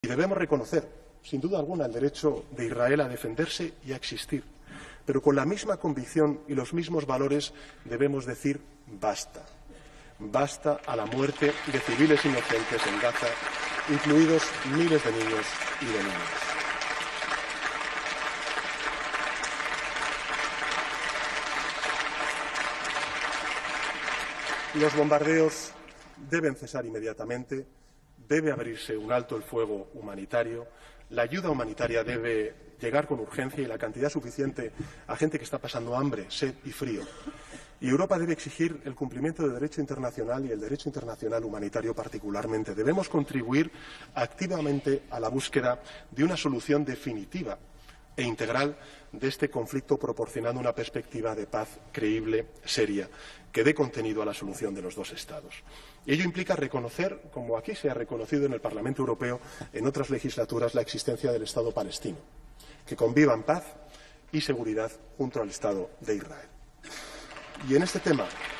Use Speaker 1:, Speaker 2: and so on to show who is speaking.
Speaker 1: Y debemos reconocer, sin duda alguna, el derecho de Israel a defenderse y a existir. Pero con la misma convicción y los mismos valores debemos decir basta. Basta a la muerte de civiles inocentes en Gaza, incluidos miles de niños y de niñas. Los bombardeos deben cesar inmediatamente, debe abrirse un alto el fuego humanitario, la ayuda humanitaria debe llegar con urgencia y la cantidad suficiente a gente que está pasando hambre, sed y frío. Y Europa debe exigir el cumplimiento del derecho internacional y el derecho internacional humanitario particularmente. Debemos contribuir activamente a la búsqueda de una solución definitiva e integral de este conflicto, proporcionando una perspectiva de paz creíble, seria, que dé contenido a la solución de los dos Estados. Y ello implica reconocer, como aquí se ha reconocido en el Parlamento Europeo en otras legislaturas, la existencia del Estado palestino, que conviva en paz y seguridad junto al Estado de Israel. Y en este tema